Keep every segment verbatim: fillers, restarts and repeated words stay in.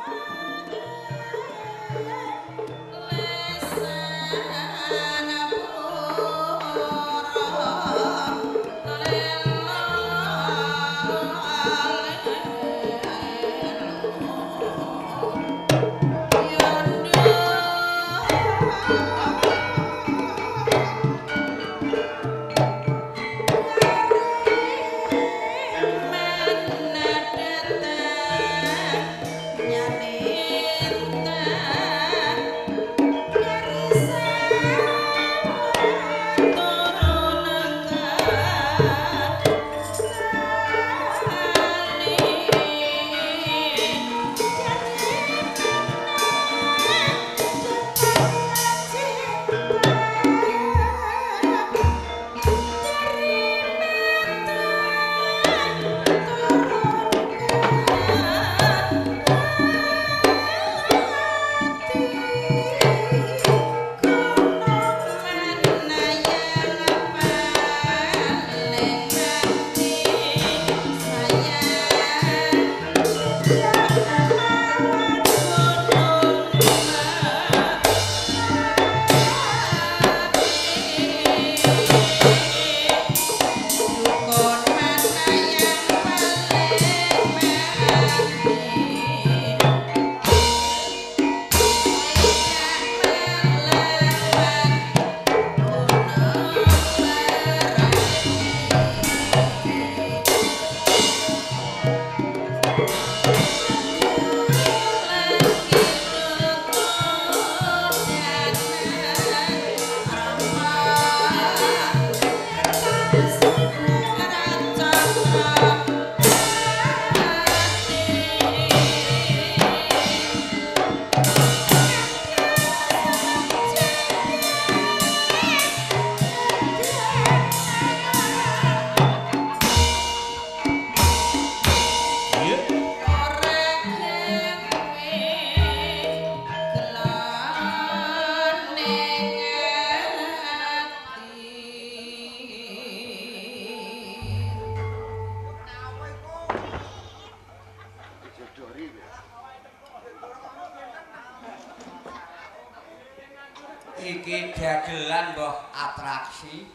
Iki dagelan mbah atraksi.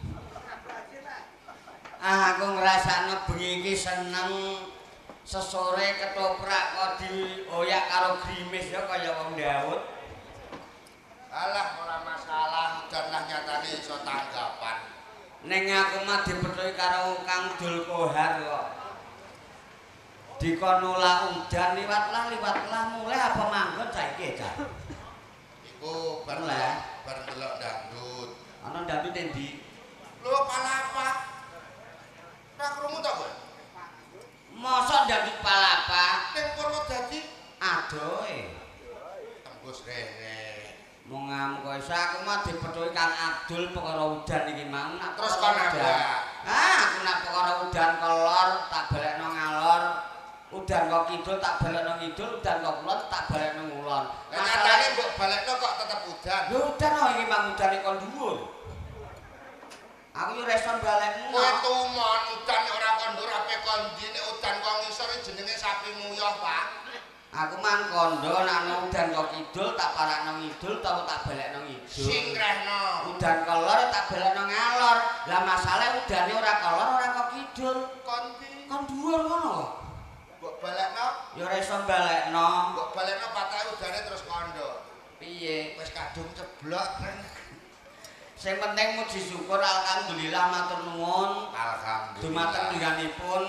Ah aku ngrasakno bengi iki seneng sesore ketoprak kok dioyak karo grimis ya kaya wong Daud. Alah ora masalah, udan lah nyatane iso tanggapan. Ning aku mah dipethuki karo Kang Dul Kohar kok. Dikon nolak udan liwat lah liwat lah mulai apa manggon saiki ya. Iku bar bar delok dangdut. Ana dangdut endi? Lho palapa. Ora krungu ta kowe? Mosok dangdut palapa ning Purwodadi adohe. Tembus rene. Mung ngamuk iso aku mah dipethuki Kang Abdul perkara udan iki mang. Terus kon apa? Ah, aku nak perkara udan kelor tak balekno ngalor. Udan kok kidul tak balekno ngidul, udan kok kulon tak balekno ngulon. Lah nyatane mbok balekno kok tetep udan. Lho udan kok iki mang udane kon dhuwur. Aku yo reson balekno. Kowe tumon udan ora kon dhuwur ape kon ndi nek udan kok ngisor jenenge sapi nguyah, Pak. Aku man kondo nek udan kok kidul tak parakno ngidul utawa tak balekno ngidul. Singkrehno. Udan kelor tak balekno ngalor. Lah masalah udane ora kelor ora kok kidul. Kon ndi? Kon dhuwur ngono. Mbok balekno? Ya ora iso balekno. Mbok balekno patahe udane terus kondo. Piye? Wis kadung ceblok. Sing penting muji syukur alhamdulillah matur nuwun. Alhamdulillah. Dumateng lingganipun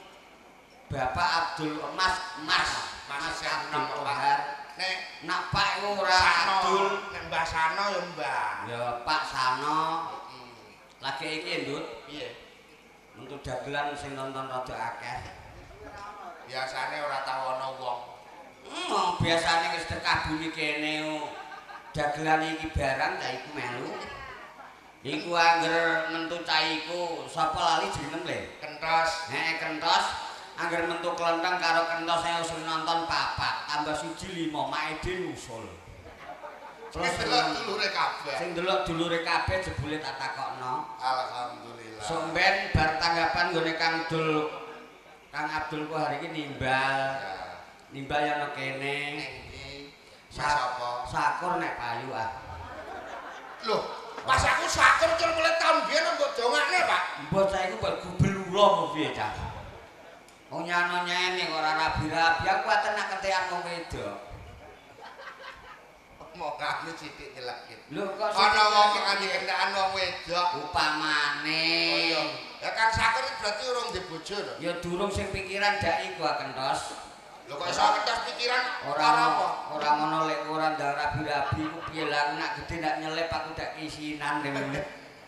Bapak Abdul Mas Mas Mas Abdul Sano Kohar. Nek nak Pak iku ora Abdul, nek Mbah Sano ya Mbah. Ya Pak Sano. Lagi iki Ndut. Piye? Untuk dagelan sing nonton rada akeh. Biasane ora tau ana wong. Hmm, biasane wis tekah bumi kene dagelan iki barang ta iku melu. Iku angger mentu caiku sapa lali jeneng le? Kentos. Heeh, kentos. Angger mentu klenteng karo kentos saya usul nonton papat, tambah siji lima, maede nyusul. Terus delok dulure kabeh. Sing delok dulure kabeh jebule tak takokno. Alhamdulillah. Somben bar tanggapan nggone Kang Dul Kang Abdul Kohar iki nimbal. Nimbali ana kene. Ning ndi? Mas apa? Sakur nek payu ah. Loh, pas aku sakur cur mulai tahun biyen mbok dongakne, Pak. Mbok saiki mbok gubelura apa piye, Cah? Wong nyano nyene kok ora rabi-rabi aku aten nak ketekan wong wedok. Mau ngene sithik nyelakit. Lho kok ana wong ngene kendakan wong wedok upamane. Oh iya. Ya Kang Sakur berarti urung ndek bojo to? Ya durung sing pikiran dak iku kentos. Lho kok iso kentos pikiran ora apa? Ora ngono lek ora ndak rabi-rabi ku piye lah nak gede ndak nyelip aku dak kisinan ngene.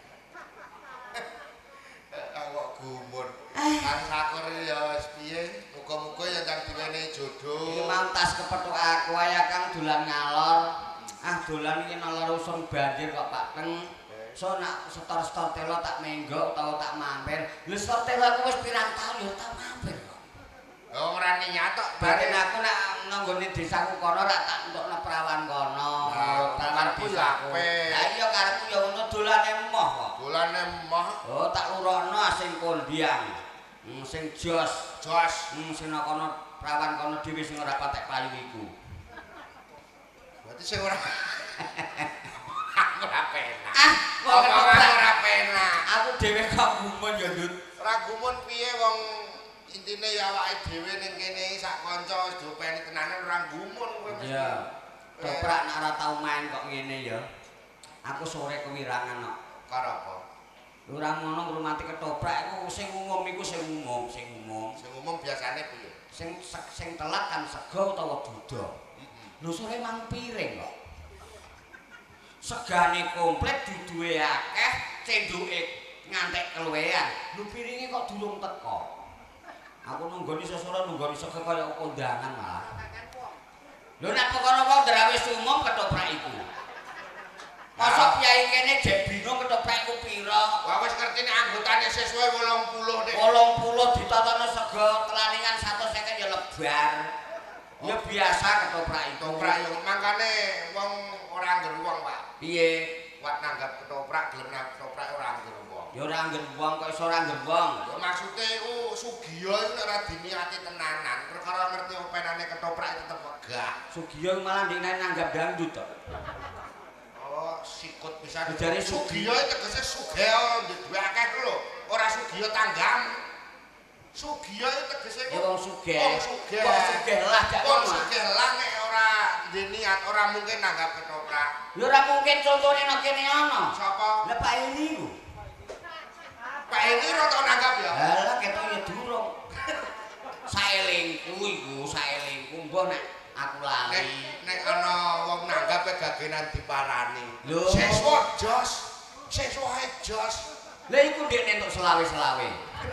Awak gumun. Kang Sakur ya wis piye? Muga-muga ya ndang diwenehi jodoh. Iki mau tas kepethuk aku ae Kang dolan ngalor. Ah dolan iki nalor usum banjir kok Pak Teng. So nak setor-setor telo tak menggok utawa tak mampir. Lho setor telo aku wis pirang taun yo tak mampir kok. Oh ora niat tok. Bareng aku nak nanggone desaku kono rak tak entukno perawan kono. Perawan desaku. Lah iya karepku ya ngono dolane emoh kok. Dolane emoh. Oh tak lurono sing kondiang. Hmm, sing jos. Jos. Hmm, sing kono perawan kono dhewe sing ora patek payu iku. Berarti sing ora ora penak. Ah, wong ora penak. Aku dhewe kok gumun ya, Dut. Ora gumun piye wong intine ya awake dhewe ning kene sak kanca wis dopeni tenanan ora gumun kowe mesti. Iya. Toprak nek ora tau main kok ngene ya. Aku sore kewirangan kok. Karo apa? Ora ngono ngrumati ketoprak iku sing umum iku sing umum, sing umum. Sing umum biasane piye? Sing sing telat kan sego utawa duda. Lho sore mang piring kok. Segane komplit duduhe akeh, cenduke ngantek keluwean. Lho piringe kok durung teko. Aku nunggoni sesore nunggoni sego kaya kondangan malah. Lho nek perkara wong drawis umum ketoprak iku. Masa piyai kene jek bingung ketoprak iku pira? Wah wis ngerti nek anggotane sesuai wolong puluh nek. wolong puluh ditatono sego telaningan seratus seket ya lebar. Ya biasa ketoprak itu. Ketoprak yo mangkane wong ora ngger wong, Pak. Piye? Kuat nanggap ketoprak gelem nanggap ketoprak ora ngger wong. Ya ora ngger wong kok iso ora ngger wong. Ya maksude iku Sugiyo iku nek ora diniati tenanan, perkara ngerti openane ketoprak tetep wegah. Sugiyo malah ndekne nanggap dangdut to. Oh, sikut pisan. Jare Sugiyo iki tegese sugih duwe akeh ku lho, ora Sugiyo tanggam. Sugiyo iki tegese Ya wong sugih. Wong sugih. Wong sugih lah jak Wong ngono. sugih lah nek ora diniat ora mungkin nanggap ketoprak. Ya ora mungkin contone nek kene ana. Sapa? Lah Pak Eli ku. Pak Eni ora tau nanggap ya. Lah ketok ya durung. Saelingku iku, saelingku mbok nek aku Nek lali. nek ana wong nanggap gagenan diparani. Lho. Seswa jos. Seswa jos. Lah iku ndekne entuk selawe-selawe.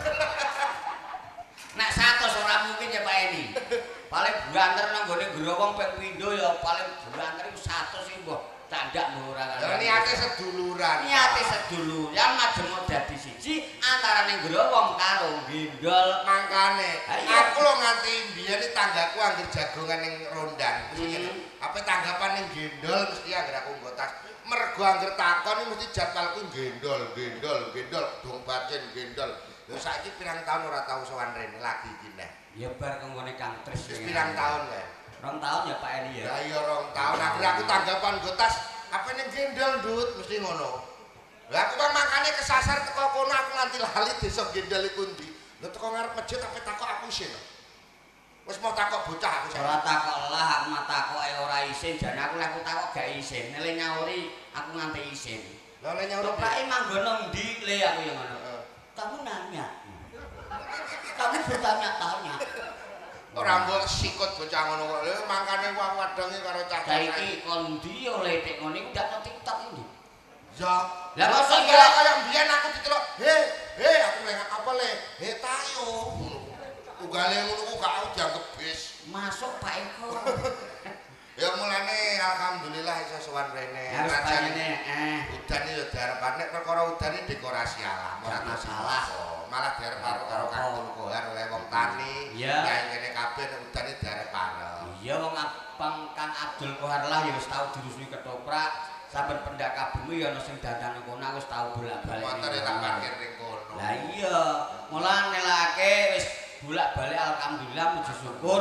Nek seratus ora mungkin ya Pak Eni. Paling banter nang gone growong ping pindho ya paling banter iku seratus iki mbok candak mbok ora. Ya niate seduluran. Niate seduluran majeng dadi siji antarane growong karo gendol. Mangkane Ayo. aku lho nganti mbiyen iki tanggaku anggere jagongan ning rondan. Mesti ngene. Apa tanggapan ning gendol mesti anggere aku nggo tas. Mergo anggere takon iki mesti jadwalku gendol, gendol, gendol, dong bacen gendol. Lho saiki pirang tahun ora tau sowan rene lagi iki neh. Ya bar kenggone Kang Tris. Wis pirang tahun ya. Rong tahun ya Pak Eli ya. Ya iya rong tahun akhirnya aku tanggapan nggo tas apa ning gendol Ndut mesti ngono. Lah aku bang makane kesasar teko kono aku nganti lali desa gendol iku ndi. Lho teko ngarep masjid tapi takok aku isin. Wis mau takok bocah aku saiki. Ora takok lah aku mah takoke ora isin jane aku lek aku takok gak isin. Nele nyauri aku nganti isin. Lah nek nyaur Toprake manggono ndi le aku yang ngono. Kamu nanya. Kamu bertanya-tanya. ora mbok sikut bocah ngono kok. Lha mangkane wong wadange karo cah. Saiki kon ndi yo letik ngene iku ndak nang TikTok iki. Ya. Lah masa kaya kaya mbiyen aku ditelok, "He, he aku lek apa le? He tayo." Ugale ngono ku gak aku dianggep bis. Masuk Pak Eko. Ya mulane alhamdulillah iso sowan rene. Harus panjene eh Udan ya diarepane nek perkara udan iki dekorasi alam, ora masalah. Malah diarep karo karo kantor kohar oleh wong tani. Iya. Ya ngene kabeh nek udane diarep arep. Iya wong Abang Kang Abdul Kohar lah ya wis tau dirusui ketoprak. Saben pendak kabumi ya ana sing dadan kono wis tau bolak-balik. Motor ya tak parkir ning kono. Lah iya, mulane nelake wis bolak-balik alhamdulillah puji syukur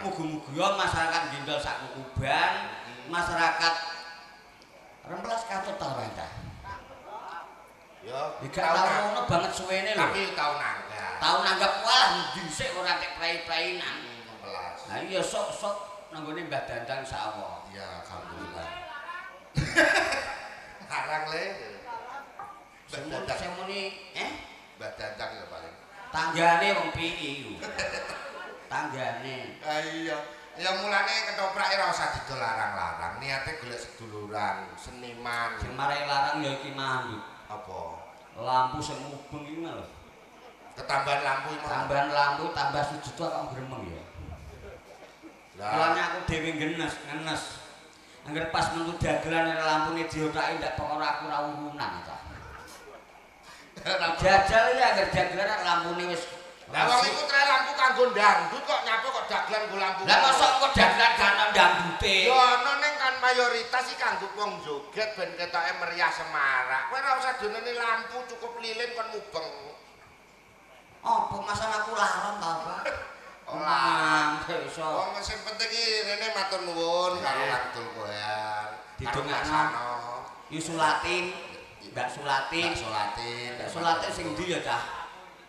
Muga-muga masyarakat Gendol sak Kukuban, masyarakat remplas katut ta ora ta. Ya, gak tau ngono banget suwene lho. Tapi tau nanggap. Tau nanggap walah dhisik ora tek prai-prainan. Melas. Lah iya sok-sok nanggone Mbah Dandang insyaallah. Ya, alhamdulillah. Larang le. Semut semuni eh Mbah Dandang ya paling. Tanggane wong pi'i ku. Tanggane. Ah iya. Ya mulane ketoprak ora usah didol larang-larang. Niate golek seduluran, seniman. Sing marai larang ya iki mandut. Apa? Lampu sing mubeng iki lho. Ketambahan lampu iki. Tambahan lampu tambah sujudu kok gremeng ya. Lah Lan aku dhewe genes, ngenes. Angger pas metu dagelan ora lampune diotaki ndak perkara aku ora urunan ta. Jajal ya angger dagelan lampune wis. Lah wong iku tre lampu kanggo ndangdut kok nyapu kok dagelan nggo lampu. Lah mosok kok dagelan gak ana ndangdute. Yo ana ning kan mayoritas iki kanggo wong joget ben ketoke meriah semarak. Kowe ora usah doneni lampu cukup lilin kon mubeng. Apa masalah aku larang ta, Pak? Ora iso. Wong sing penting iki rene matur nuwun karo Abdul Koyar. Didongakno. Yu sulatin, ndak sulatin, solatin. ndak sulatin sing ndi ya, Cah?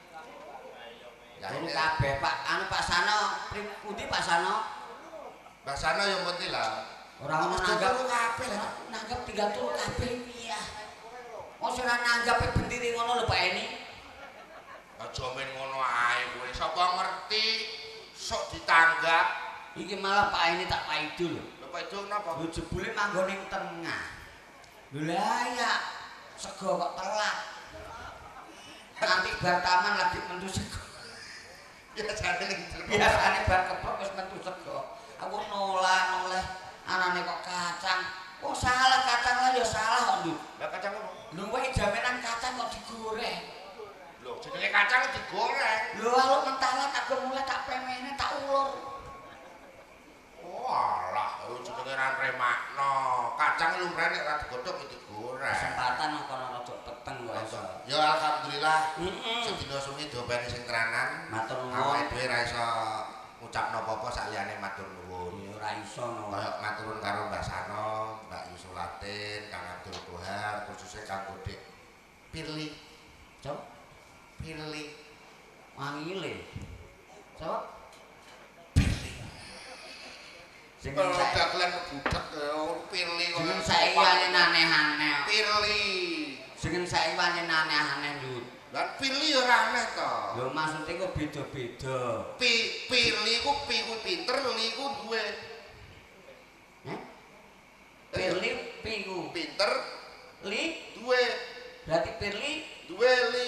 Ini kabeh Pak, anu Pak Sano, pundi Pak Sano? Mbak Sano yang penting lah. Ora ono nanggap kabeh lah. nanggap tiga turu kabeh piye. Wong ora nanggap bendiri ngono lho Pak Eni. Aja men ngono ae kowe. Sapa ngerti sok ditanggap. Iki malah Pak Eni tak paido lho. Lho Pak Idul napa? Lho jebule manggon ning tengah. Lho lah ya sego kok telat. Nanti bar taman lagi mentu sego. Biasane ning Biasane bar kebok wis mentu sego. Aku nolak noleh anane kok kacang. Oh salah kacang lah ya salah kok, Nduk. Lah kacang opo? Lho wae jaminan kacang kok digoreng. Lho jenenge kacang digoreng. Lho aku mentalan aku mulai tak pemene tak ulur. Walah, oh jenenge ra remakno. Kacang lumrah nek ra digodhog ya digoreng. Kesempatan kono rada peteng kok iso. Ya alhamdulillah. Heeh. Sedina sungi diopeni sing tenanan. Matur nuwun. Awake dhewe ra iso ngucapno apa-apa saliyane matur nuwun. Ya ora iso no. Kaya maturun karo Mbak Sano, Mbak Yusulatin, Kang Abdul Kohar, khususnya Kang Godik Pirli. Cok, Pirli. wangile. Cok. Sing Kalau saiki dagelan budak ya Pirli kok. sing saiki aneh-aneh. Pirli. Sing saiki aneh-aneh Nduk. Lan Pirli ya ora aneh to. Lho maksudnya kok beda-beda. Pi Pirli ku pi ku pinter, li ku duwe. Heh? Pirli piku. Pinter, Li duwe. berarti Pirli Duwe li.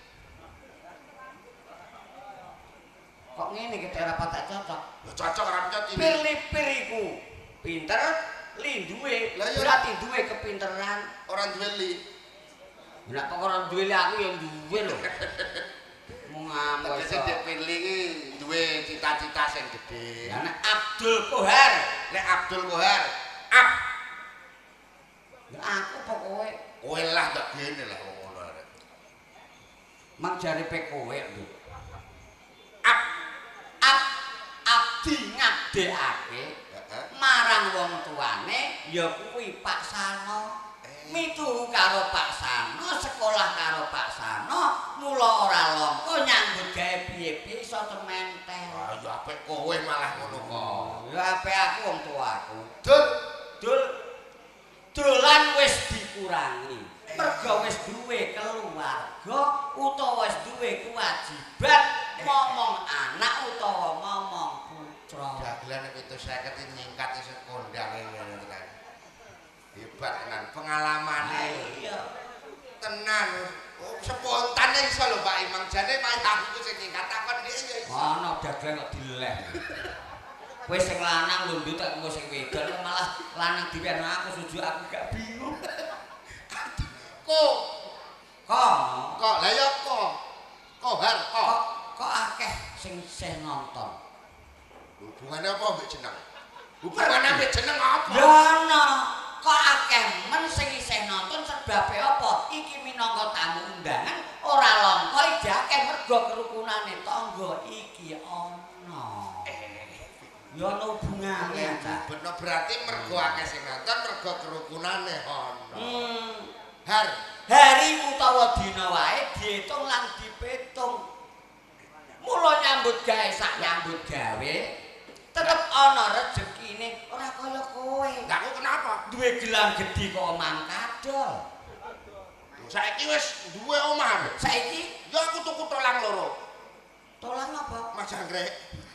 kok ngene kita ora patek cocok. Ya cocok ora pencet ini. Pirli piriku pinter, li duwe. Lah iya. Berarti duwe kepinteran. Orang duwe li. Nek perkara duwe li aku yang duwe lho. Mung ngambek Tegese Dek Pirli iki duwe cita-cita sing gedhe. Ya nek Abdul Kohar, Nek Abdul Kohar, Ab. ya aku pokoke Kowe lah ndak gene lah wong ngono arek. mang jare pe kowe lho. Ab. Ab abdi ngabdekake Heeh. marang wong tuane ya kuwi Pak Sano. Mitu karo Pak Sano, sekolah karo Pak Sano, mula ora longko nyambut gawe piye-piye iso cementel. Ah ya apik kowe malah ngono kok. Ya ape aku wong tuaku. Dul. Dul dolan wis dikurangi. Mergo wis duwe keluarga utawa wis duwe kewajiban momong anak utawa momong putra. Dagelan itu saya ketin nyingkat iso kondang ngene tenan. Hebat tenan pengalamane. Iya. Tenan. Oh, spontan iso lho Pak Imam jane mayangku sing nyingkat takon dia ya iso. Ana dagelan kok dileh. Kowe sing lanang lho ndut aku sing wedok malah lanang dhewe aku suju aku gak bingung. Kok Kok kok lah ya kok. Kohar kok. kok kok akeh sing isih nonton. Hubungannya apa mbek jeneng? Hubungannya mbek jeneng apa? Ya ana, kok akeh men sing isih nonton sebabe apa? Iki minangka tamu undangan ora longko iki akeh mergo kerukunane tangga iki ana. Ya ana hubungane ta. Bener berarti mergo akeh sing nonton mergo kerukunane ono. Hmm. Har Hari utawa dina wae diitung lan dipetung. Mula nyambut gawe sak nyambut gawe tetep ana rezekine ora kaya kowe. Lah aku kenapa? Duwe gelang gedhi kok omah kadol. Saiki wis duwe omah. Saiki ya aku tuku tolang loro. Tolang apa? Mas Anggrek.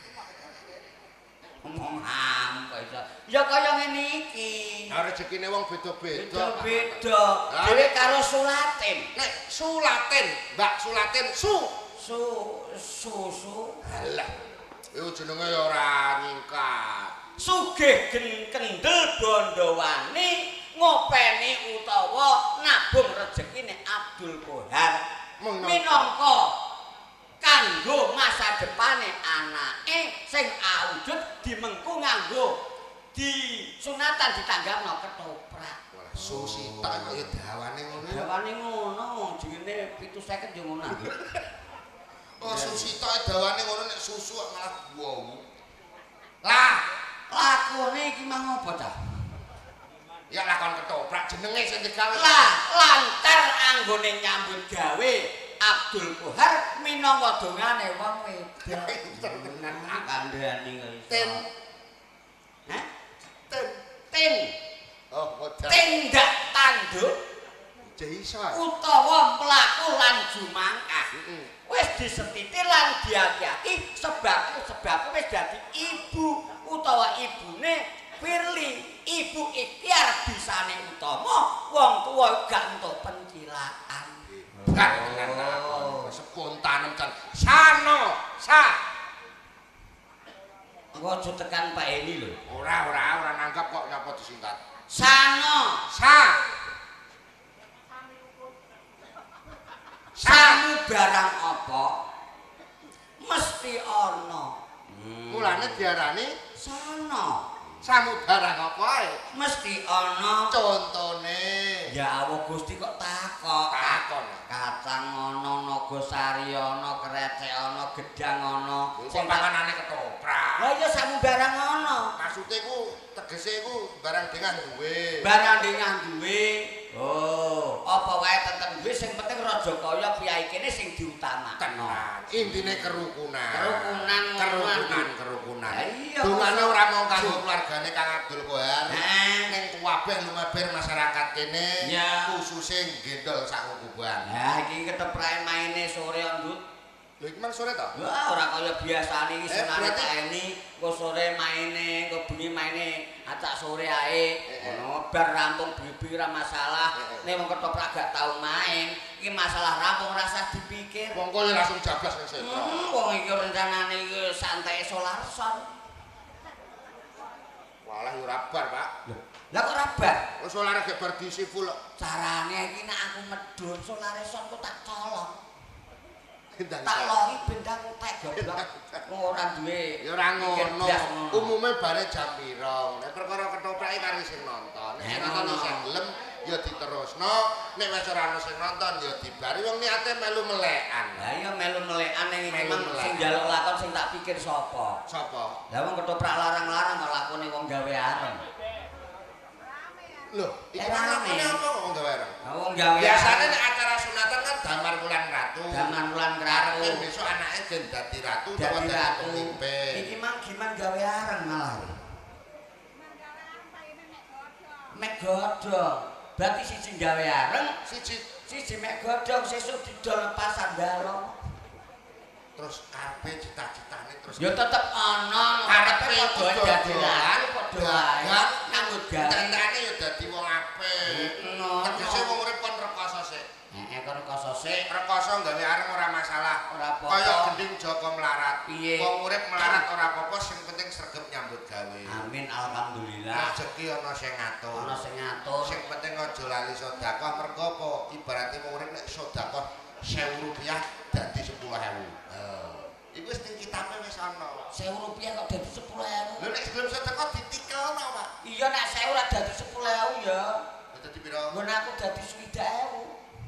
Ngomong ham kok iso. Ya kaya ngene iki. Nah rezekine wong beda-beda. Beda-beda. Dhewe karo Sulatin. Nek Sulatin, Mbak Sulatin su Su susu. Alah. Iku jenenge ya ora nyingkat. Sugih gen kendel bondo wani ngopeni utawa nabung rezekine Abdul Kohar minangka kanggo masa depane anake sing awujud dimengku nganggo di sunatan ditanggapno ketoprak. Wah, Susita kaya dawane ngono. Dawane ngono, jenenge pitu seket yo ngono. Oh, Susita dawane ngono nek susu kok malah wow. Lah, lakone iki mang apa ta? ya lakon ketoprak jenenge sing digawe. Lah, lantar anggone nyambut gawe Abdul Kohar minangka dongane wong wedok. Tenan kandhane kok iso. Tin. Hah? Tin. Tin. Oh, modal. Tindak tanduk Iso. utawa mlaku lan jumangkah. Heeh. Wis disetiti lan diaki-aki sebab sebab wis dadi ibu utawa ibune Firly, ibu ikhtiar bisane utama wong tuwa gak entuk pencilaan. Gak tenan spontan kan. Sano, sa. Engko aja tekan Pak Eni lho. Ora, ora, ora nanggap kok nyapa disingkat. Sano, Sa. samu barang apa mesti ana. Mulane diarani Sano. samu barang apa ae Mesti ana. contone. Ya Allah Gusti kok takok. Takon. Kacang ana, naga sari ana, krecek ana, gedang ana. Sing panganane ketoprak. Lah iya samu barang ana. Maksude ku tegese ku barang dengan duwe. Barang dengan duwe. Oh, apa wae tetep duwe sing penting raja kaya piyai kene sing diutamakno. Tenan. Intine kerukunan. Kerukunan, kerukunan, kerukunan. Lah iya. Dongane ora mung kanggo keluargane Kang Abdul Kohar. Nah. Ning kuwabeh lumaber masyarakat kene Ya. khususé gendol sak kubuan. Lah iki keteprake maine sore ndut. Lho iki mang sore to? Wah, ora kaya biasane iki Eh, senane berarti- Pak Eni, engko sore maine, engko bengi maine, acak sore ae. Ngono bar rampung bibi ora masalah. Nek wong ketoprak gak tau main, iki masalah rampung ora usah dipikir. Wong kowe langsung jablas ning sentra. Hmm, wong iki rencanane iki santai solarson. Walah yo ora bar, Pak. Lah kok ora bar? Wis solare gek bar diisi full kok. Carane iki nek aku medhun solareson kok tak colong. Gendang. Tak longi bendang tek goblok. Wong ora duwe. Ya ora pikir ngono. blas ngono. Umume bare jam pira. Nek perkara ketoprake karo sing nonton. Nek sing Eh, nonton ngono. sing gelem ya diterusno. Nek wis ora ono sing nonton ya dibari wong niate melu melekan. Lah iya melu melekan ning iki Melu mang melekan. sing njaluk lakon sing tak pikir sapa. Sapa? Lah wong ketoprak larang-larang kok lakone wong gawe areng. Lho, iki Eh, rame. lakone apa kok gawe areng? Lah wong gawe Biasane areng. nek acara sunatan kan damar wulan ratu. Zaman wulan Arep ratu. besok anake den dadi ratu utawa Dadi dadi ratu. pemimpin. Iki mang giman gawe areng malah. Mek godhong. Berarti siji gawe areng, Siji siji mek godhong sesuk didol pasar dalem. terus karepe cita-citane terus Ya tetep ana karepe karepe padha dadi ratu padha wae. Nyambut gawe. Tandane ya dadi wong apik. Ngono. Tegese wong urip kon rekoso sik. Heeh karo koso sik. Rekoso gawe areng ora masalah. Ora apa-apa. Kaya gending Joko melarat. Piye? Wong urip melarat ora apa-apa, sing penting sregep nyambut gawe. Amin alhamdulillah. Rezeki ana sing ngatur. Ana sing ngatur. Sing penting aja lali sedekah mergo apa? Ibarate wong urip nek sedekah seribu rupiah dadi sepuluh ribu. Iku wis ning kitabe wis ana. seribu rupiah kok dadi sepuluh ribu. Lho nek sebelum sedekah ditikelno, Pak. Iya nek saya ora dadi sepuluh ribu ya. Dadi pira? Nggon aku dadi swidak ribu.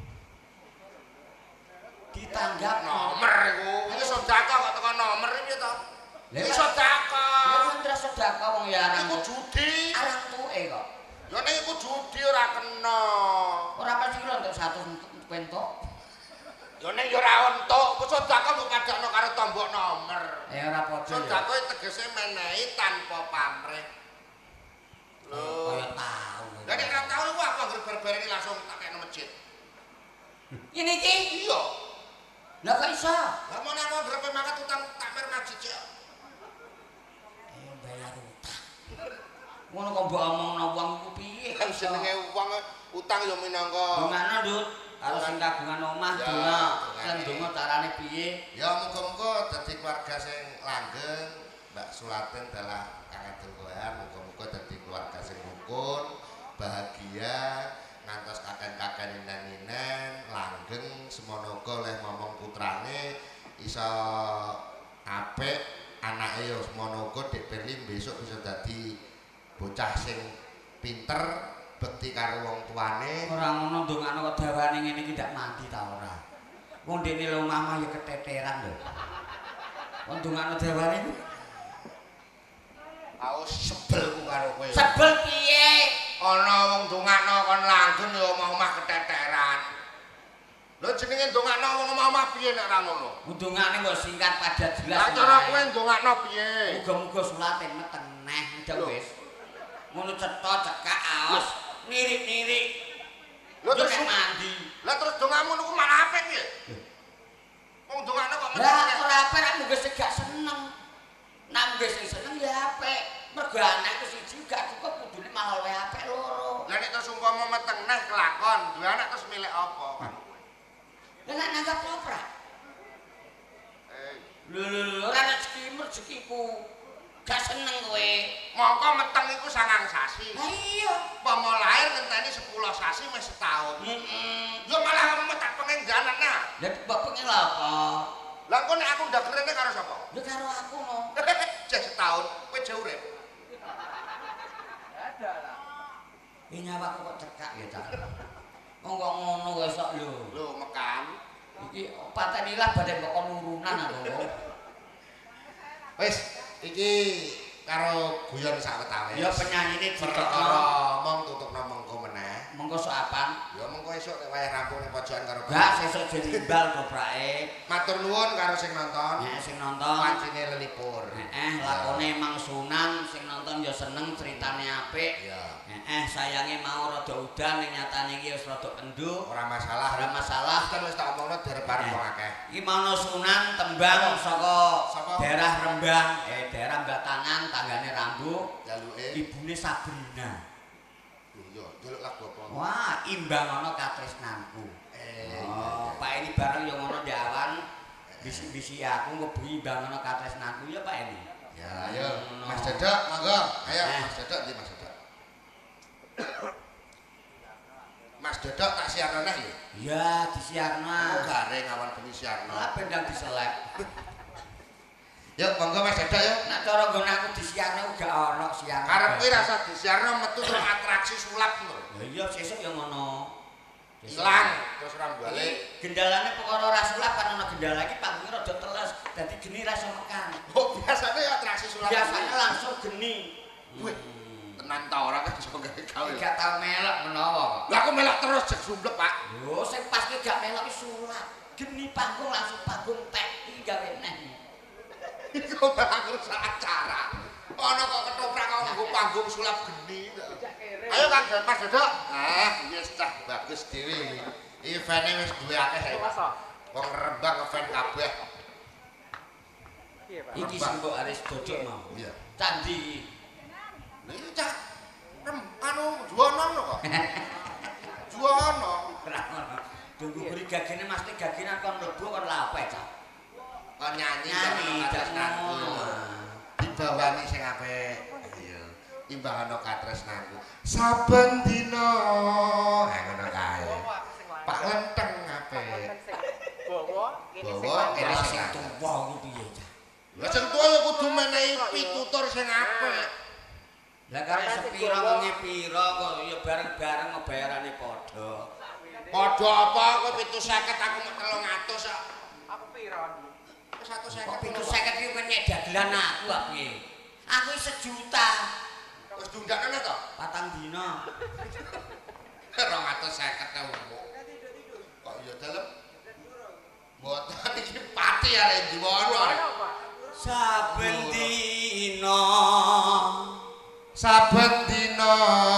Ditanggap Nomor iku. Iki sedekah kok tekan nomor iki to. Lah, Iki Pak. sedekah. Ya kan terus sodako wong ya arang. Iku judi. Arang tuke kok. Ya nek iku judi ora kena. Ora pasti kira untuk satu entuk. Ya nek ya ora entuk, sodako kok padakno karo tombok nomor. Eh ora padha. Sodako tegese menehi tanpa pamrih. Lho, kaya tau. Lah nek ora tau iku aku anggere bar-bareng langsung tak kene masjid. Ini iki? Iya. Lah kok iso? Lah mau nek anggere pemakat utang takmir masjid ya. Eh bayar utang. Ngono kok mbok omongno wong iku piye? Kan jenenge wong utang ya minangka. Gimana, Dut? Karo sing kagungan omah donga. Lan donga carane piye? Ya muga-muga dadi keluarga sing langgeng, Mbak Sulatin dalah Kang Adulkoan, muga-muga dadi keluarga sing rukun, bahagia, ngantos kakek-kakek ninen-ninen, langgeng, semono uga oleh momong putrane iso apik, anake ya semono uga Dik Perli besok bisa dadi bocah sing pinter, bekti karo wong tuane. Ora ngono ndongakno kok dawane ngene iki ndak mandi ta ora. Wong dene lho omah ya keteteran lho. Wong ndongakno dawane iku. Aku sebel ku karo kowe. Sebel piye? Ana wong ndongakno kon langgeng ya omah-omah keteteran. Lho jenenge ndongakno wong omah-omah piye nek ora ngono? Ndongane kok singkat padat jelas. Lah cara kowe ndongakno piye? Muga-muga sulate meteng neh udah wis. Ngono cetha cekak aos. Nirik-nirik. Lho terus mandi. Lah terus dongamu niku malah apik piye? Wong dongane kok meneng. Lah ora apik nek mung gak seneng. Nek mung sing seneng ya apik. Mergo anakku siji gak cukup kudune malah luwih apik loro. Lah nek terus umpama meteng neh kelakon, duwe anak terus milih apa? Lah nek nanggap oprak. Eh, lho lho ora rezekimu rezekiku. Gak seneng kowe. Mongko meteng iku sangang sasi. Lah iya. Pama lahir ngenteni sepuluh sasi wis setahun. Heeh. Yo malah metak pengen janana. Lah mbok pengen lha apa? Lah kok nek aku ndak kerene karo sapa? Lho karo aku no. Cek setahun, kowe jauh urip. Ada lah. Ini nyawaku kok cekak ya, Cak. Wong kok ngono wis kok lho. Lho mekan. Iki patenilah badhe mbok nurunan aku. Wis, iki karo guyon sawetawis. Ya penyanyine perkara mong tutupno mengko meneh. Mengko sok apan? Ya mengko esuk nek wae rampung ning pojokan karo. Enggak, sesuk jadi imbal koprake. Matur nuwun karo sing nonton. Nek sing nonton pancine lelipur. Heeh, lakone emang Sunan sing nonton ya seneng ceritane apik. Iya. Heeh, sayange mau rada udan ning nyatane iki wis rada kenduk. Ora masalah. Ora masalah. Kan wis tak omongno diarep-arep wong akeh. Iki mau Sunan tembang saka daerah Rembang, eh daerah Batangan, tanggane Rambu, jaluke ibune Sabrina. Iya, njaluk lagu apa? Wah, imbang ana katresnanku. Eh, Oh, Pak ini bareng yo ngono di awan. Bisi-bisi aku ngebuhi imbang ana katresnanku ya Pak ini. Ya, ayo Mas Dedok, monggo. Ayo Eh. Mas Dedok ndi Mas Dedok? Mas Dedok tak siarno neh ya. Iya, disiarno. Aku garing awan bengi siarno. Lah bendang diselep. Yuk, monggo Mas Dedok yuk. Nek cara nggon aku disiarno gak ono siarno. Karepku rasa disiarno metu terus atraksi sulap lho. Ya iya sesuk ya ngono. Ilang terus ora balik. Gendalane perkara ora sulap kan ana gendala iki panggungé rada teles, dadi geni ra iso mekan. Oh, biasane ya atraksi sulap. Biasane langsung geni. Wih, tenan ta ora kan iso gawe gawe. Gak tau melok menawa kok. Lah aku melok terus jek sumblek, Pak. Lho sing pas ki gak melok iki sulap. Geni panggung langsung panggung tek iki gawe neh. Iku malah rusak acara. Ana kok ketoprak kok nggo panggung sulap geni. Ayo Kang Mas Dedok. Ah, wis cah bagus dhewe. Evene wis duwe akeh saiki. Wong Rembang ngefan kabeh. Iki sing mbok aris dodok mau. Iya. Candi. Lha iki cah rem anu juwana lho kok. Juwana. Tunggu beri gagene mesti gagenan kon mlebu kon lape cah. Kon nyanyi Nyanyi katresnanku. jangan. Dibawani sing apik. Iya. Imbang ana katresnanku. Saben dina. Ha ngono kae. Pak Lenteng apik. Bawa kene sing Bawa kene Ora sing sing tuwa iki piye cah. Lah sing tuwa ya kudu menehi pitutur sing apik. Lah karek sepira wengi pira kok ya bareng-bareng ngebayarane padha. Padha apa kowe pitu seket aku mek telung atus kok. aku pira? satu Kok seket. pitu seket iki nyek dagelan aku ah piye? Aku sejuta. Wis diundakne to? Patang dina. rong atus seket ewu. Kok iya dalem? Mboten iki pati arek diwono. Saben dina saben dina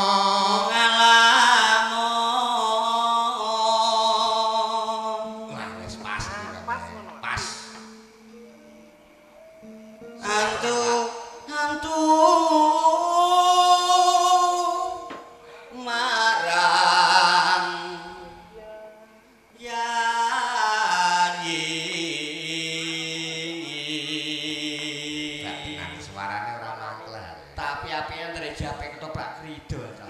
ngalamun. Wah, wis pas iki. Pas ngono. Pas. Hantu, hantu marang yayi. Dadi nang suarane ora mangkler. Tapi apian dari jape ketoprak krido ta.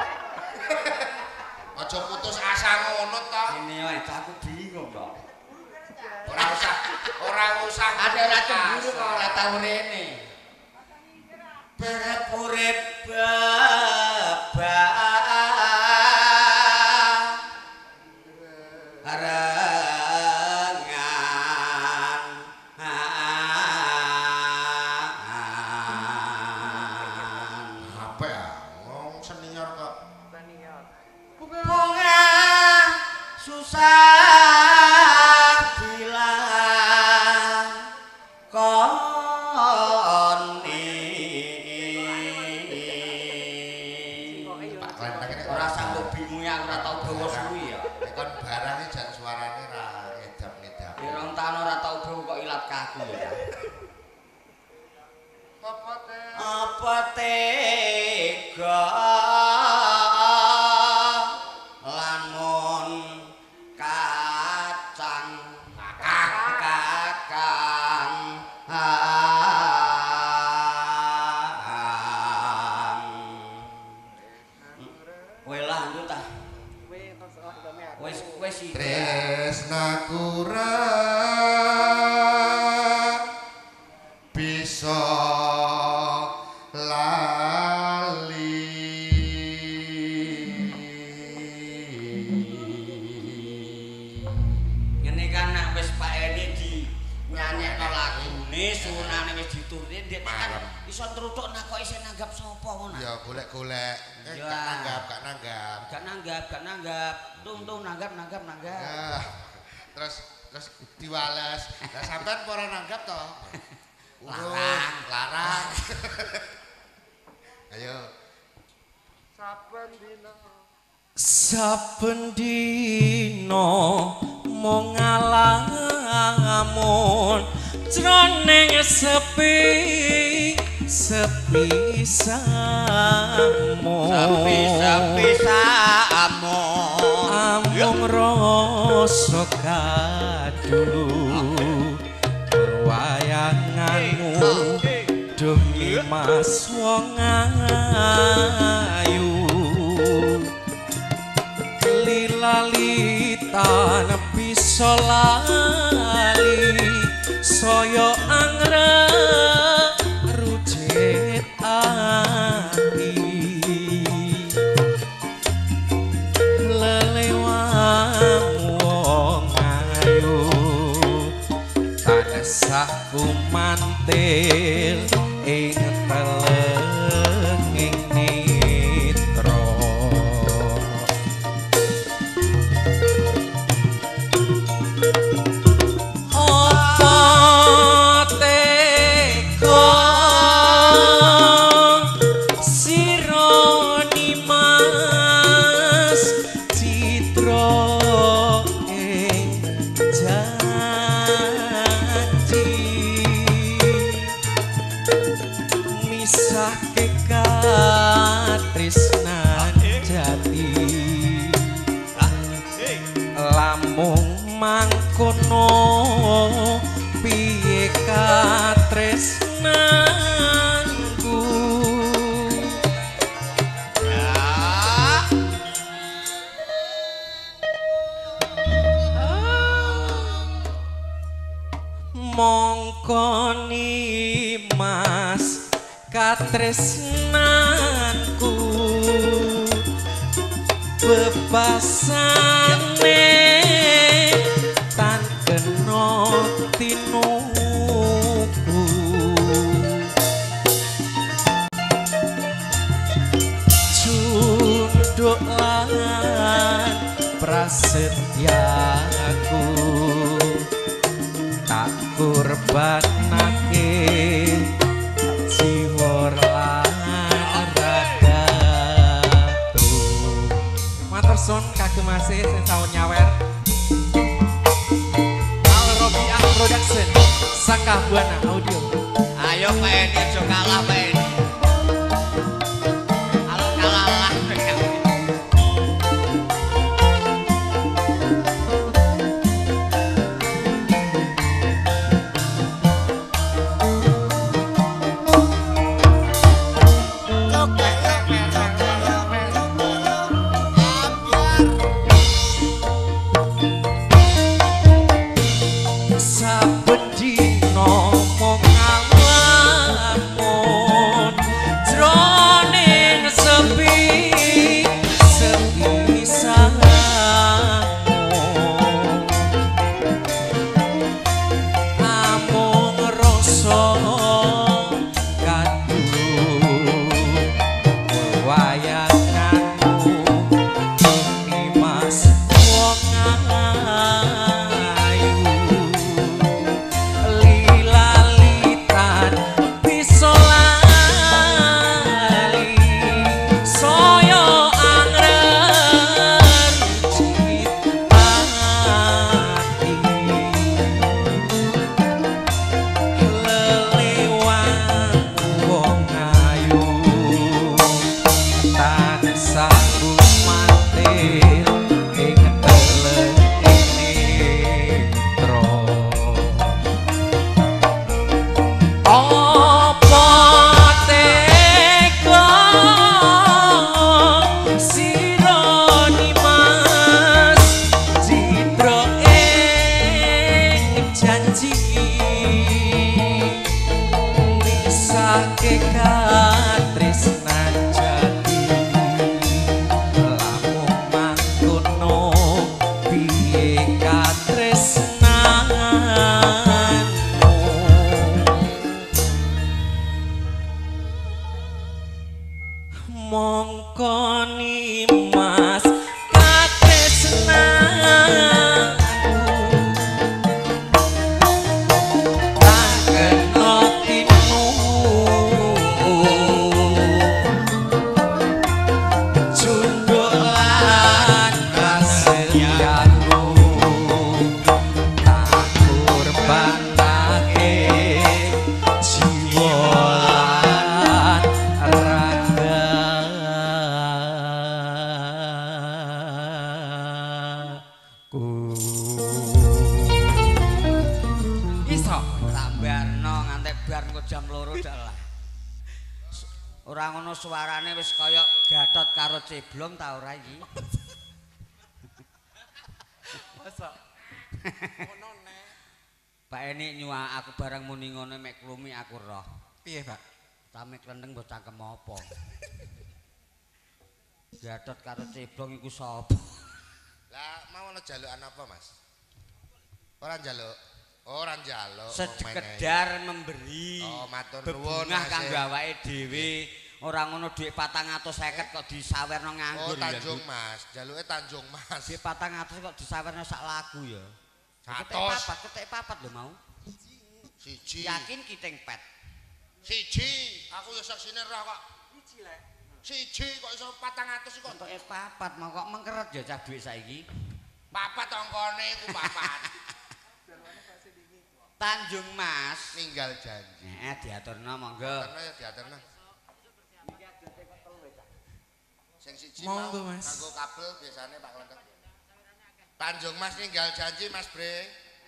Aja putus asa ngono to. Ini wae aku bingung kok. Ora usah, ora usah. Ada ora cemburu kok ora tau rene. Berurip baba harangan. Apa ya? Wong senior kok. Bunga susah bilang koni. Pak Klenteng ini Ora sanggup bingung ya ora tau bawa suwi ya. nek kon barangnya jan suarane ra edap-edap. Pirang taun ora tau bawa kok ilat kaku ya. Apa teh? Apa tega lamun kacang kakang kowe lanjut ta wis wis iki Tresnaku ra bisa lali. ngene kan nek wis Pak Edi di nyanyekno lagune sunane wis dituruti ndek kan iso nrutuk nak kok isih nanggap sapa ngono. Ya golek-golek. Eh, Ya. gak nanggap, gak nanggap. Gak nanggap, gak nanggap. Tung-tung nanggap, nanggap, nanggap. Ya. Terus terus diwales. Lah sampean ora nanggap to? Urung, Larang. larang. Ayo. Saben dina mung ngalamun jroning sepi sepi samun Sepi-sepi samun. amung rasa kadulu wayanganmu duh limas wong ayu lilalitan bisa lali saya angrek rujet ati lelewang wong ayu tansah kumantil ing telenging nitra apa teka sira nimas citra ing janji misahke katresnan jati lamun mangkono piye katresnanku mongko nimas katresnanku bebasane tan kena tinuku prasetyaku tak kurbanake jiwa lan ragaku. Matur suwun kagem masih sing sampun nyawer. Al Robiah Production Saka Buana Audio. Ayo Pak Edi aja kalah Pak Edi. Kalau kalah lah. Saben dina mung ngalamun jroning sepi sepi samun amung rasa kadung wewayanganmu Dimas wong lilalitan bisa lali saya angrer cipati lelewang wong ayu tansah gumantir ing telekine tro. Apa tega sira Dimas citra ing janji nisake katresnan jati lamun mangkono piye katresnanmu. Mongko Nimas katresnanku tak kena timu junduk lan prasetyaku tak kurbanake jiwa lan ragaku. Iso Tak barno nganti bar kok jam loro dak lah. Ora ngono suarane wis kaya Gatot karo Ceblong ta ora iki? Masa. Ngono nek. Pak Eni nyuwak aku barang muni ngono mek klumi aku roh. Piye, Pak? Tame klendeng mbok cangkem apa? Gatot karo Ceblong iku sapa? Lah mau ana jalukan apa, Mas? Ora njaluk. Ora njaluk. Sekedar memberi. Oh, matur nuwun. Bebungah kanggo awake dhewe. Ora ngono dhuwit patang atus seket kok disawerno nganggur. Oh, Tanjung Mas. Jaluke Tanjung Mas. Dhuwit patang atus kok disawerno sak lagu ya. Ketek Satos. papat, ketek papat lho mau. Siji. Yakin kiting pet. Siji. Aku ya saksine roh kok. Siji lek. Siji kok iso patang atus kok. Entuke papat mau kok mengkeret ya cah dhuwit saiki. Papat angkone iku papat. Tanjung Mas. Ninggal janji. Eh diaturno monggo. Karena ya diaturno. Sing siji Monggo, mau Mas. nganggo kabel biasane Pak Klenteng. Tanjung Mas ninggal janji Mas Bre.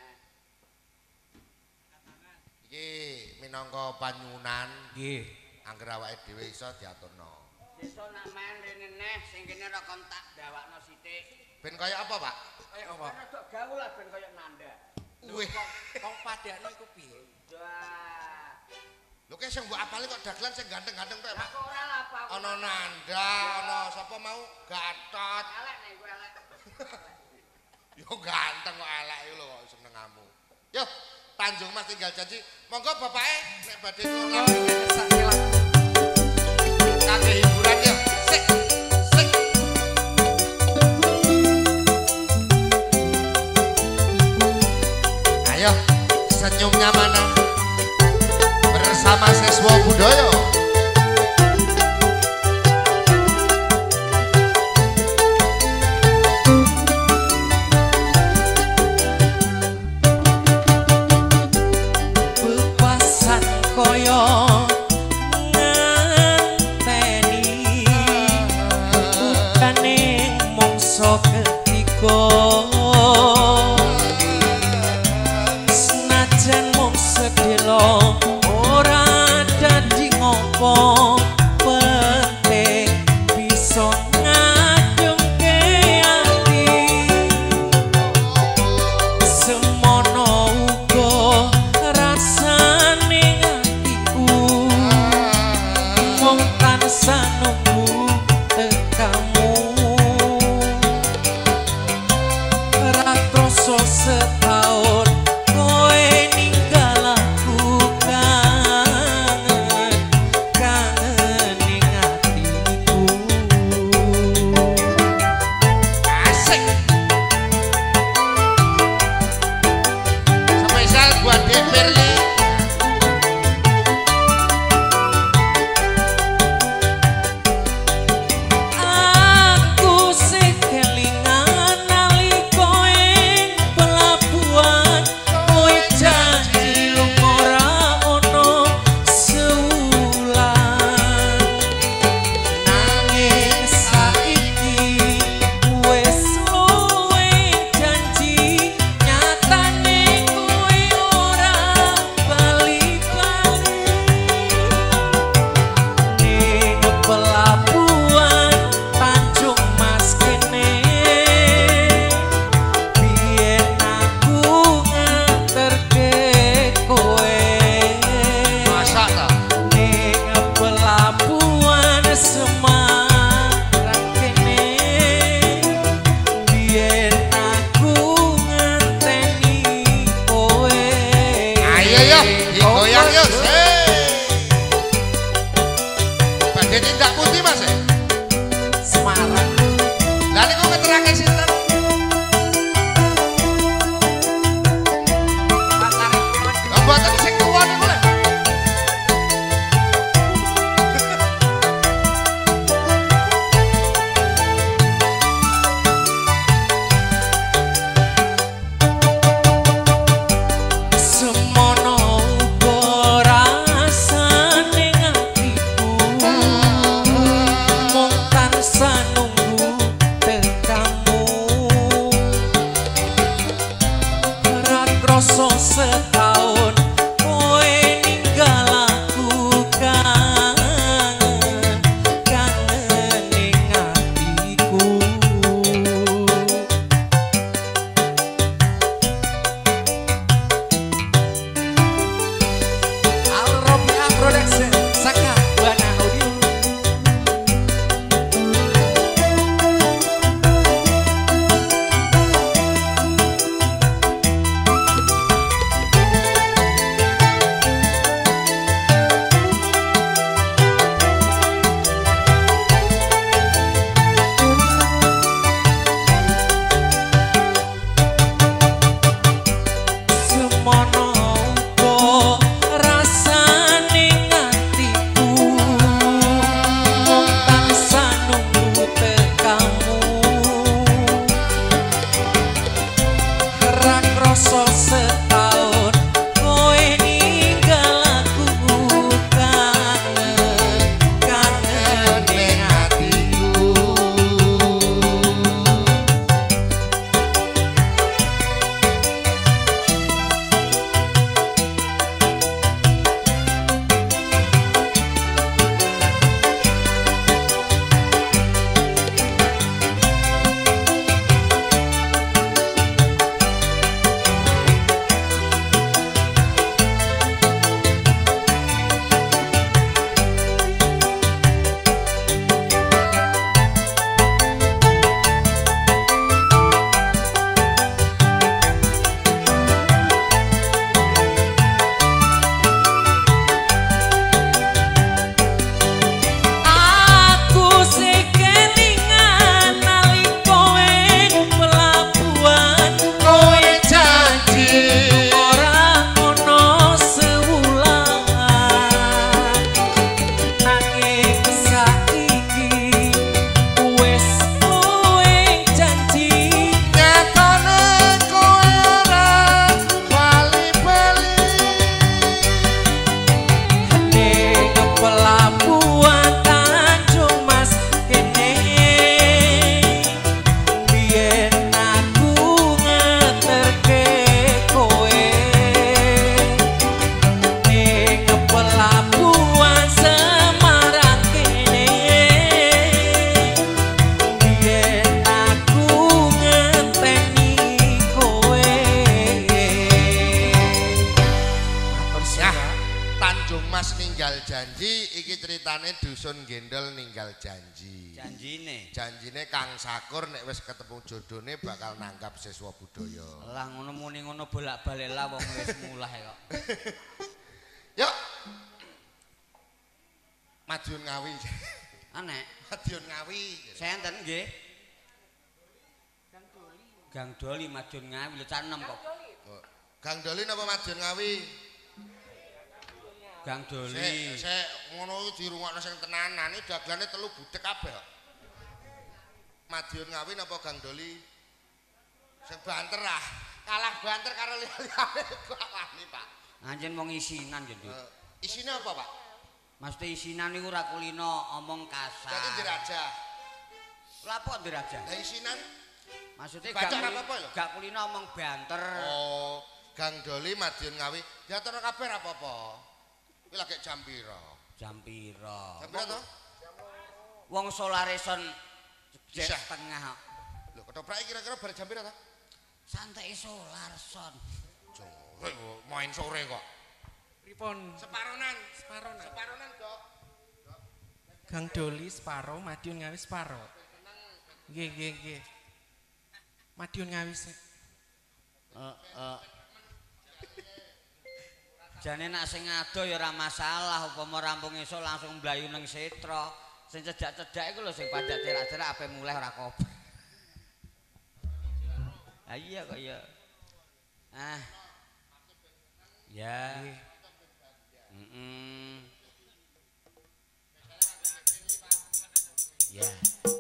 Iki minangka panyunan nggih. angger awake dhewe iso diaturno. Besok nak main rene neh sing kene ra kontak dawakno sithik. Ben kaya apa, Pak? Kaya apa? Ana dok gaul lah ben kaya nanda. Wih, Wong padane iku piye? Wah. lho kek sing mbok apali kok dagelan sing ganteng-ganteng tok, Pak. Aku ora lah apa. Ana Nanda, ana sapa mau Gatot. Elek nek kowe elek. Yo ganteng kok elek iku lho kok senengamu. Yo, Tanjung Mas tinggal janji. Monggo bapake nek badhe nuwun lagu Sakne lagu. kangge hiburan yo. Sik. Sik. mangsa ketika senajan mung sedelo ora dadi ngopo penting bisa ngajungke ati semono uga rasane atiku mung tansah nunggu tekamu ratroso setahun kowe ninggal aku kangen kangen ning atiku Asik. Spesial buat Deperli. aku sing kelingan nalika ing pelabuhan kowe janji ora ono sewulan nanging saiki wis luwe janji nyatane kowe ora bali-bali ning pelabuhan Tanjung Mas kene biyen aku nganterke kowe Masak ta? ning pelabuhan Semarang kene biyen aku nganteni kowe Ayo yo, digoyang yo. Badhe tindak putih Mas. eh? Semarang Lah niku ngeterake sinten? Lah mboten sing tuwa niku lho. semono uga rasane atiku Sun Gendol ninggal janji. Janjine. Janjine Kang Sakur nek wis ketemu jodone bakal nanggap siswa budaya. Lah ngono muni ngono bolak-balik lah wong wis mulai kok. Yuk. Madiun Ngawi. Anek. Madiun Ngawi. Senten nggih. Gang Doli. Gang Doli Madiun Ngawi lho canem kok. Gang Doli napa Madiun Ngawi? Gang Doli. Sik, sik ngono iki dirungokno sing tenanan, iki daglane telu budhek kabeh kok. Madiun Ngawi napa Gang Doli? Sing banter ah. Kalah banter karo liyane kok wani, Pak. Anjen wong isinan yo, Dik. Uh, isine apa, Pak? Mesti isinan niku ora kulino omong kasar. Dadi dirajah. Lah apa ndiraja? Lah isinan Maksudnya baca gak, apa-apa lho? gak kulino omong banter. Oh, Gang Doli Madiun Ngawi. Diatur kabeh ora apa-apa. Kuwi lagi jam pira? Jam pira? Jam pira to? Wong solareson jek Isya. tengah. Lho, ketoprak kira-kira bar jam pira to? Santai solar son. Sore main sore kok. Pripun? Separonan. Separonan. Separonan kok. Gang Doli separo, Madiun Ngawi separo. Nggih, nggih, nggih. Madiun Ngawi sik. Uh, uh. Jane nak sing ado ya ora masalah, upama rampung esuk langsung mlayu ning Setra. Sing cedak-cedak iku lho sing padha cerak-cerak ape mulih ora kober. Ah iya kok ya. Ah. Ya. Heeh. Ya.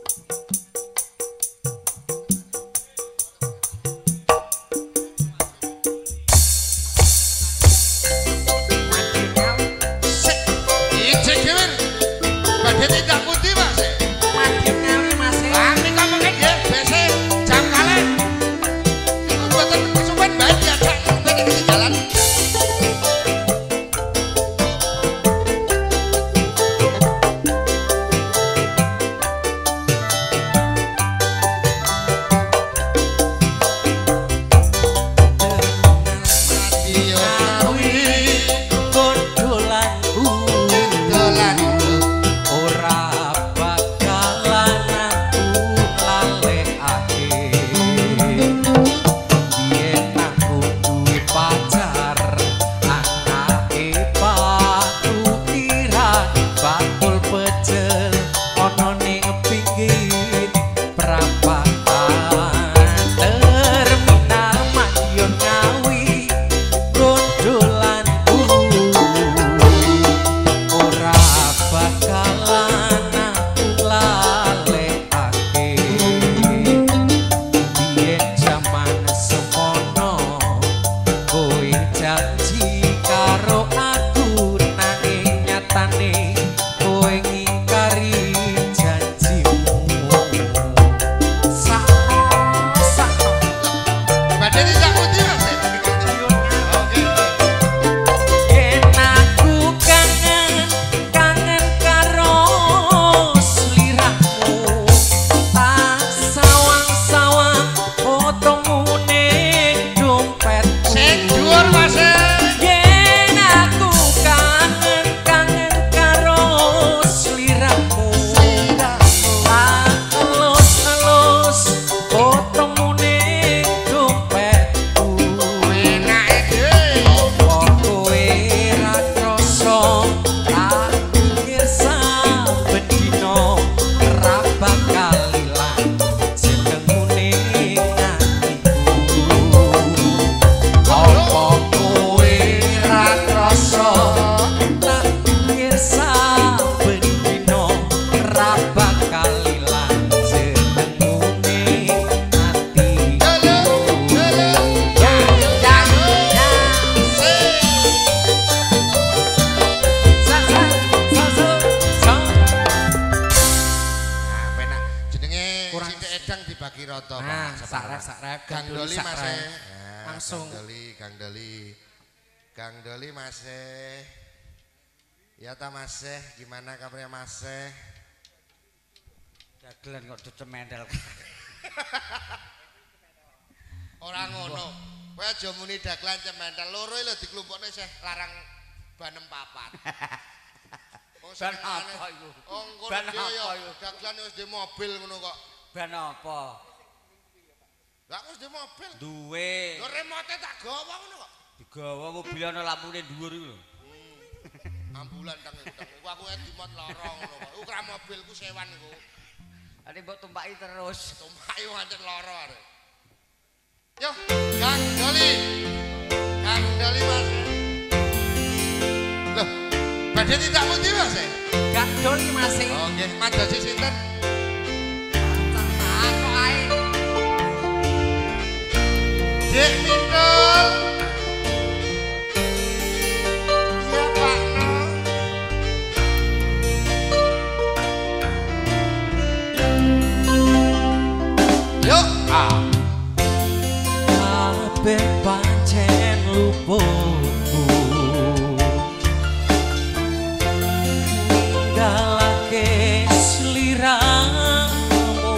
Ijek dhewe. Badhe tindak pundi, Pak? Madiun Ngawi Mas. Kami ngomongke nggih, bese jam kalih. Iku mboten kesuwen bae diajak ben iki jalan. Gang Doli Mas. Langsung. Gang Doli, Gang Doli. Gang Doli Mas. Ya ta Mas, gimana kabarnya Mas? Dagelan kok cecemendel. Ora ngono. Kowe aja muni dagelan cemendel. Loro lho diklumpukne sih larang banem papat. Ben apa iku? Oh, ngono Ben dhewe apa ya. iku? Dagelan wis di mobil ngono kok. Ben apa? Lah wis di mobil. Duwe. Lho remote tak gawa ngono kok. Digawa mobil ana lampune dhuwur iku lho. Ambulan tang iku. Iku aku di mod loro ngono kok. Ukra mobilku sewan iku. Ade mbok tumpaki terus. Tumpaki ngancen loro arek. Yo, Kang Doli. Kang Doli Mas. Loh, badhe tidak pundi Mas? Kang Doli Mas. Oh, nggih, madosi sinten? Aku ae. Dek Mindul. Iya, Pak No. Yuk, ah. Kabeh pancen luputku ninggalake sliramu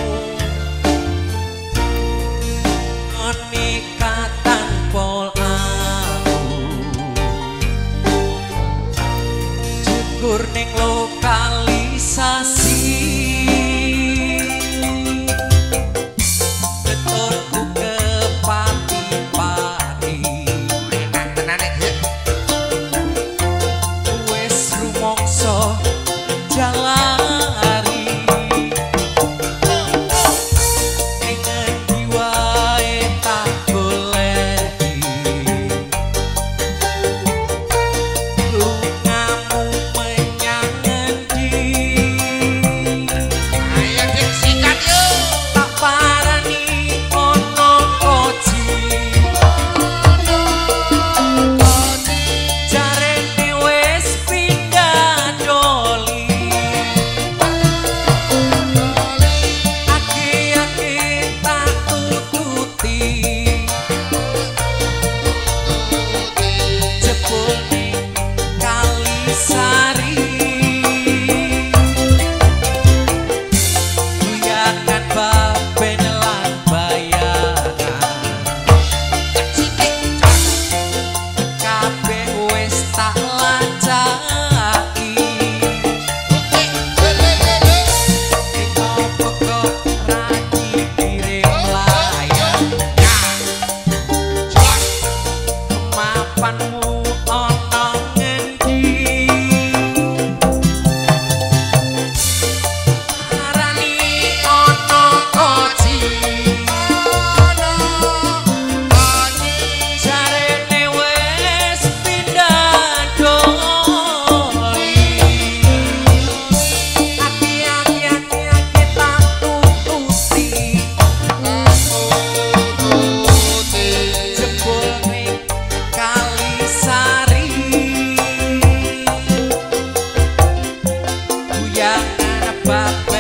nikatan pol aku cukur ning lokalisasi betonku ke pati-pati wis rumangsa jalari ning endi wae tak goleki lungamu menyang endi Ayo dik sikat yuk. tak parani ono koji jarene wis pindah doli aki-aki tak tututi jebul ning Kalisari guyangan baben lan bayangan kabeh wis tak lacaki ing opo kok ra dikirim layang mapanmu ana ngendi arani ana koji jarene wis pindah doli aki-aki aki-aki tak tututi jebul ning Kalisari guyangan bapak